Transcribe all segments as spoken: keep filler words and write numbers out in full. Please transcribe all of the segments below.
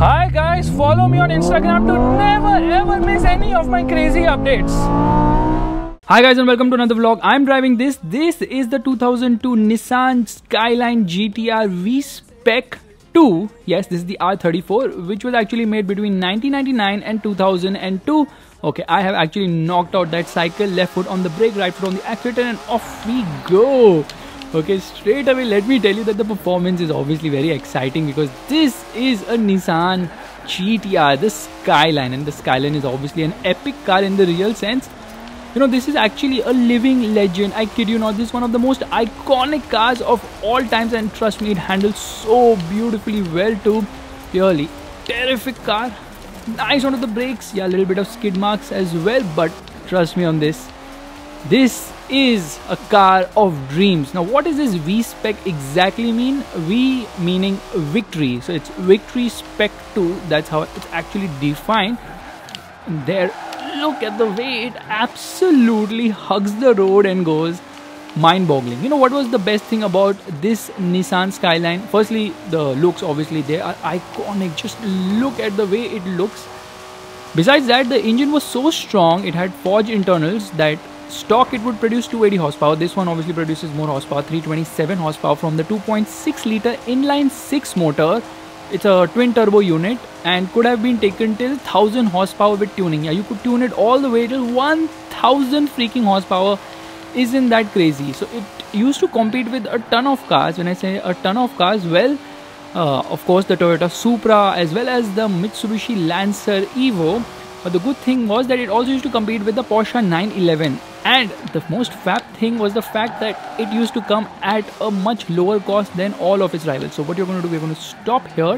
Hi guys, follow me on Instagram to never ever miss any of my crazy updates. Hi guys and welcome to another vlog. I'm driving this. This is the two thousand two Nissan Skyline G T R V-Spec two. Yes, this is the R thirty-four, which was actually made between nineteen ninety-nine and two thousand two. Okay, I have actually knocked out that cycle. Left foot on the brake, right foot on the accelerator, and off we go. Okay, straight away let me tell you that the performance is obviously very exciting because this is a Nissan G T R, the Skyline, and the Skyline is obviously an epic car in the real sense. You know, this is actually a living legend. I kid you not, this is one of the most iconic cars of all times, and trust me, it handles so beautifully well too. Really terrific car. Nice onto the brakes. Yeah, a little bit of skid marks as well, but trust me on this. This is a car of dreams. Now, what does this V-Spec exactly mean? V meaning victory. So it's Victory Spec two. That's how it's actually defined. And there, look at the way it absolutely hugs the road and goes mind-boggling. You know what was the best thing about this Nissan Skyline? Firstly, the looks, obviously they are iconic. Just look at the way it looks. Besides that, the engine was so strong, it had forged internals that stock it would produce two hundred eighty horsepower. This one obviously produces more horsepower, three hundred twenty-seven horsepower from the two point six litre inline six motor. It's a twin turbo unit and could have been taken till one thousand horsepower with tuning. Yeah, you could tune it all the way till one thousand freaking horsepower. Isn't that crazy? So it used to compete with a ton of cars. When I say a ton of cars, well, uh, of course the Toyota Supra as well as the Mitsubishi Lancer Evo. But the good thing was that it also used to compete with the Porsche nine eleven. And the most fab thing was the fact that it used to come at a much lower cost than all of its rivals. So what you're going to do, we're going to stop here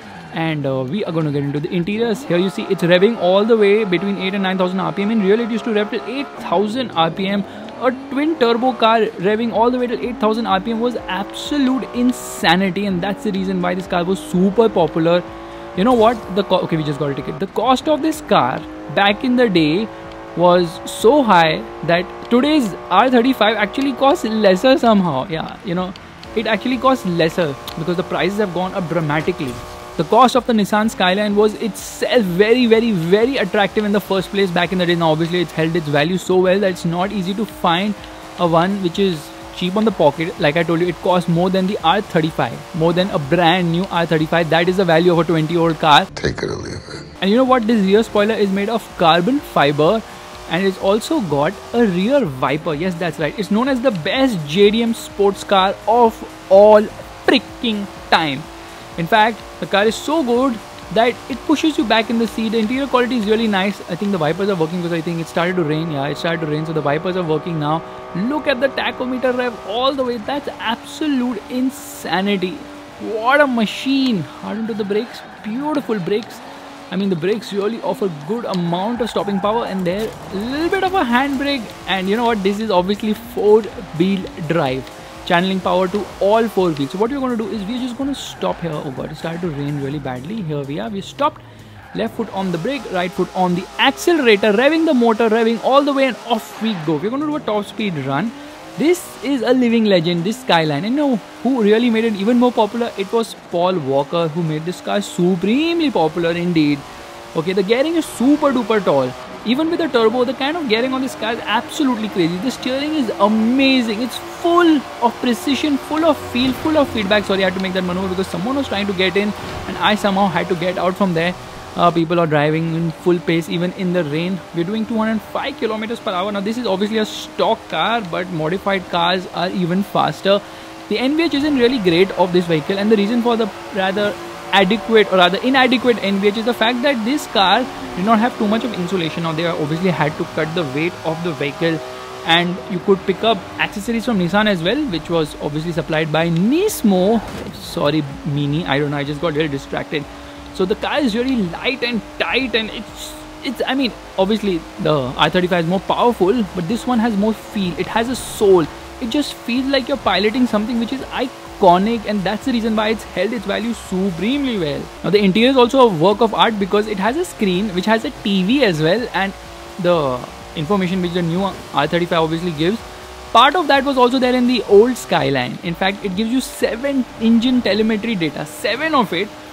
and uh, we are going to get into the interiors. Here you see it's revving all the way between eight and nine thousand R P M. In real it used to rev till eight thousand R P M. A twin turbo car revving all the way till eight thousand R P M was absolute insanity, and that's the reason why this car was super popular. You know what? The okay, we just got a ticket. The cost of this car back in the day was so high that today's R thirty-five actually costs lesser somehow. Yeah, you know, it actually costs lesser because the prices have gone up dramatically. The cost of the Nissan Skyline was itself very, very, very attractive in the first place back in the day. Now, obviously, it's held its value so well that it's not easy to find a one which is cheap on the pocket. Like I told you, it costs more than the R thirty-five, more than a brand new R thirty-five. That is the value of a twenty year old car. Take it or leave it. And you know what? This rear spoiler is made of carbon fiber. And it's also got a rear wiper. Yes, that's right. It's known as the best J D M sports car of all freaking time. In fact, the car is so good that it pushes you back in the seat. The interior quality is really nice. I think the wipers are working because I think it started to rain. Yeah, it started to rain, so the wipers are working now. Look at the tachometer rev all the way. That's absolute insanity. What a machine. Hard into the brakes. Beautiful brakes. I mean, the brakes really offer good amount of stopping power, and there a little bit of a handbrake. And you know what? This is obviously four-wheel drive, channeling power to all four wheels. So what we're going to do is we're just going to stop here. Oh god, it started to rain really badly. Here we are. We stopped. Left foot on the brake, right foot on the accelerator, revving the motor, revving all the way, and off we go. We're going to do a top speed run. This is a living legend, this Skyline. And you know who really made it even more popular? It was Paul Walker who made this car supremely popular indeed. Okay, the gearing is super duper tall. Even with the turbo, the kind of gearing on this car is absolutely crazy. The steering is amazing. It's full of precision, full of feel, full of feedback. Sorry, I had to make that maneuver because someone was trying to get in and I somehow had to get out from there. Uh, people are driving in full pace even in the rain. We're doing two hundred five kilometers per hour. Now this is obviously a stock car, but modified cars are even faster. The N V H isn't really great of this vehicle, and the reason for the rather adequate or rather inadequate N V H is the fact that this car did not have too much of insulation. Now they obviously had to cut the weight of the vehicle, and you could pick up accessories from Nissan as well, which was obviously supplied by Nismo. Sorry, Mini, I don't know, I just got very distracted. So the car is really light and tight, and it's it's I mean, obviously the R thirty-five is more powerful, but this one has more feel. It has a soul. It just feels like you're piloting something which is iconic, and that's the reason why it's held its value supremely well. Now the interior is also a work of art because it has a screen which has a T V as well, and the information which the new R thirty-five obviously gives, part of that was also there in the old Skyline. In fact, it gives you seven engine telemetry data, seven of it,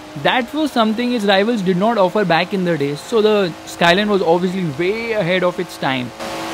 That was something its rivals did not offer back in the day. So the Skyline was obviously way ahead of its time.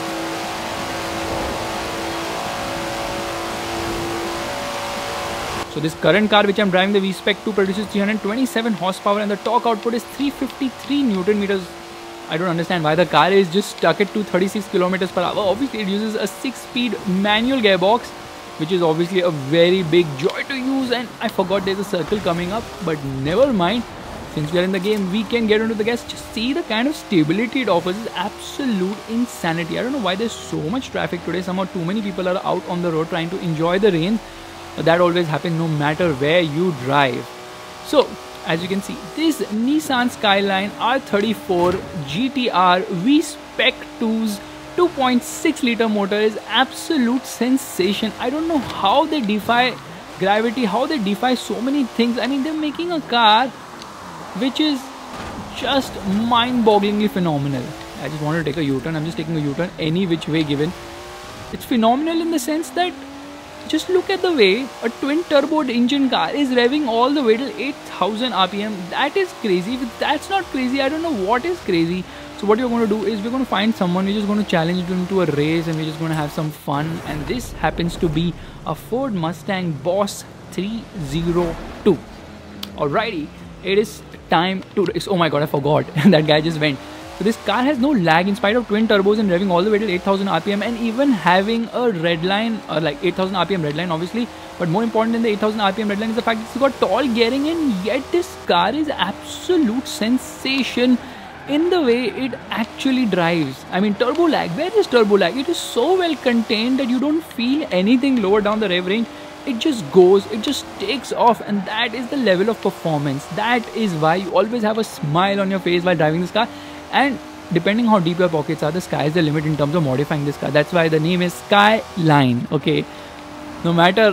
So this current car which I'm driving, the V-Spec two, produces three hundred twenty-seven horsepower and the torque output is three hundred fifty-three Newton meters. I don't understand why the car is just stuck at two hundred thirty-six kilometers per hour. Obviously it uses a six-speed manual gearbox, which is obviously a very big joy to use, and I forgot there's a circle coming up, but never mind. Since we are in the game, we can get into the gas. Just see the kind of stability it offers. Is absolute insanity. I don't know why there's so much traffic today. Somehow too many people are out on the road trying to enjoy the rain. That always happens no matter where you drive. So as you can see, this Nissan Skyline R thirty-four G T R V-Spec two's two point six liter motor is absolute sensation. I don't know how they defy gravity, how they defy so many things. I mean, they're making a car which is just mind-bogglingly phenomenal. I just wanted to take a U-turn. I'm just taking a U-turn any which way given. It's phenomenal in the sense that just look at the way a twin turbo engine car is revving all the way till eight thousand R P M. That is crazy. If that's not crazy, I don't know what is crazy. So what you're going to do is we're going to find someone, we're just going to challenge them into a race and we're just going to have some fun. And this happens to be a Ford Mustang Boss three oh two. Alrighty, it is time to race. Oh my god, I forgot. That guy just went. So this car has no lag in spite of twin turbos and revving all the way till eight thousand R P M and even having a red line, or like eight thousand R P M red line obviously. But more important than the eight thousand R P M red line is the fact that it's got tall gearing, and yet this car is absolute sensation in the way it actually drives. I mean, turbo lag, where is turbo lag? It is so well contained that you don't feel anything lower down the rev range. It just goes, it just takes off, and that is the level of performance. That is why you always have a smile on your face while driving this car. And depending how deep your pockets are, the sky is the limit in terms of modifying this car. That's why the name is Skyline. Okay, no matter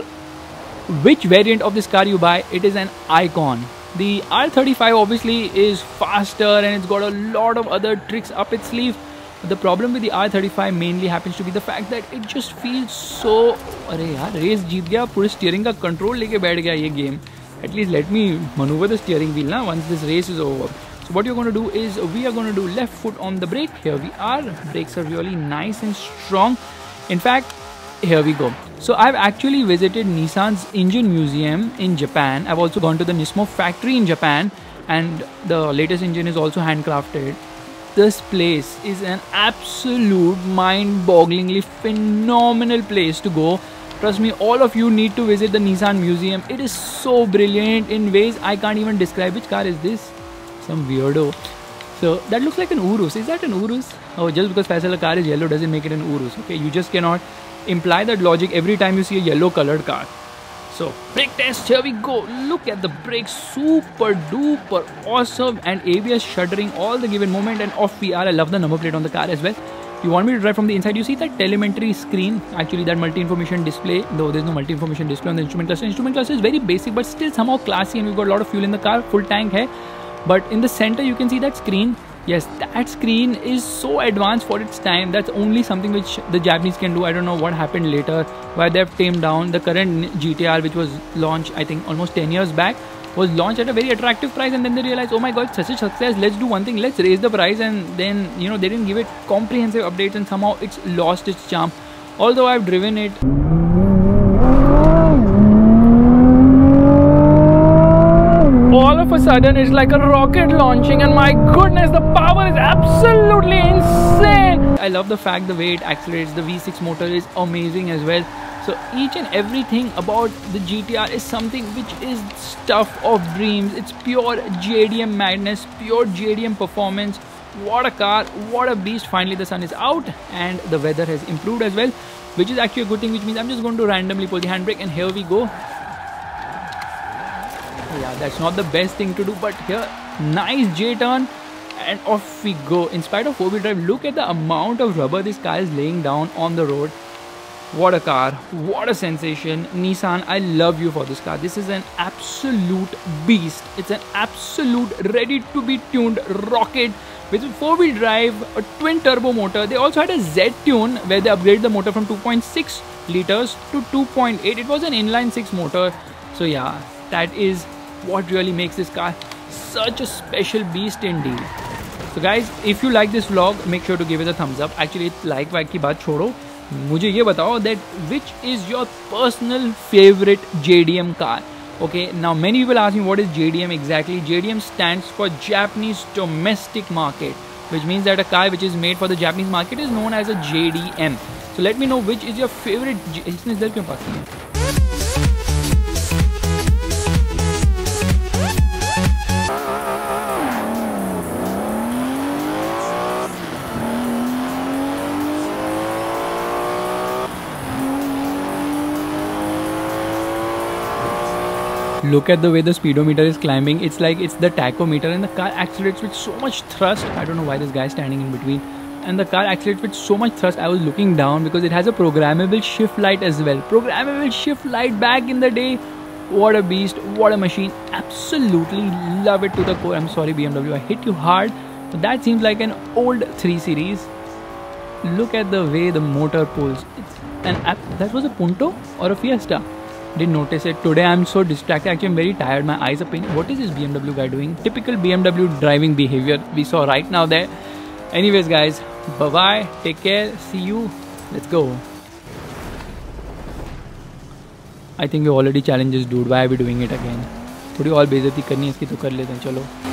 which variant of this car you buy, it is an icon. The R thirty-five obviously is faster and it's got a lot of other tricks up its sleeve. But the problem with the R thirty-five mainly happens to be the fact that it just feels so... अरे यार race जीत गया, पूरे steering का control लेके बैठ गया ये game. At least let me maneuver the steering wheel now once this race is over. So what you're going to do is we are going to do left foot on the brake. Here we are. Brakes are really nice and strong. In fact, here we go. So I've actually visited Nissan's engine museum in Japan. I've also gone to the Nismo factory in Japan, and the latest engine is also handcrafted. This place is an absolute mind-bogglingly phenomenal place to go. Trust me, all of you need to visit the Nissan museum. It is so brilliant in ways I can't even describe. Which car is this? Some weirdo. So that looks like an Urus. Is that an Urus? Oh, just because Faisal car is yellow doesn't make it an Urus. Okay, you just cannot imply that logic every time you see a yellow colored car. So brake test, here we go. Look at the brakes, super duper awesome, and A B S shuddering all the given moment, and off we are. I love the number plate on the car as well. You want me to drive from the inside? You see that telemetry screen, actually that multi-information display, though there's no multi-information display on the instrument cluster. Instrument cluster is very basic but still somehow classy, and we've got a lot of fuel in the car, full tank hai. But in the center you can see that screen. Yes, that screen is so advanced for its time. That's only something which the Japanese can do. I don't know what happened later, why they've tamed down. The current G T R, which was launched I think almost ten years back, was launched at a very attractive price, and then they realized, oh my god, such a success, let's do one thing, let's raise the price. And then, you know, they didn't give it comprehensive updates, and somehow it's lost its charm. Although I've driven it, all of a sudden it's like a rocket launching, and my goodness, the power is absolutely insane. I love the fact the way it accelerates. The V six motor is amazing as well. So each and everything about the G T R is something which is stuff of dreams. It's pure J D M madness, pure J D M performance. What a car, what a beast. Finally the sun is out and the weather has improved as well, which is actually a good thing, which means I'm just going to randomly pull the handbrake, and here we go. Yeah, that's not the best thing to do, but here, nice J-turn, and off we go. In spite of four-wheel drive, look at the amount of rubber this car is laying down on the road. What a car, what a sensation. Nissan, I love you for this car. This is an absolute beast. It's an absolute ready to be tuned rocket with four-wheel drive, a twin turbo motor. They also had a Z-tune where they upgraded the motor from two point six liters to two point eight. It was an inline six motor. So yeah, that is what really makes this car such a special beast indeed. So guys, if you like this vlog, make sure to give it a thumbs up. Actually, like वाइक की बात छोड़ो, मुझे ये बताओ that which is your personal favorite J D M car? Okay, now many people ask me what is J D M exactly. J D M stands for Japanese Domestic Market, which means that a car which is made for the Japanese market is known as a J D M. So let me know which is your favorite. इसने इधर क्यों पास किया? Look at the way the speedometer is climbing. It's like it's the tachometer, and the car accelerates with so much thrust. I don't know why this guy is standing in between. And the car accelerates with so much thrust. I was looking down because it has a programmable shift light as well. Programmable shift light back in the day. What a beast, what a machine. Absolutely love it to the core. I'm sorry B M W, I hit you hard. But that seems like an old three series. Look at the way the motor pulls. It's an app. That was a Punto or a Fiesta? Didn't notice it. Today I'm so distracted. Actually, I'm very tired. My eyes are paining. What is this B M W guy doing? Typical B M W driving behavior we saw right now there. Anyways, guys, bye bye. Take care. See you. Let's go. I think we already challenged this dude. Why are we doing it again? थोड़ी और बेइज्जती करनी है इसकी तो कर लेते हैं. चलो.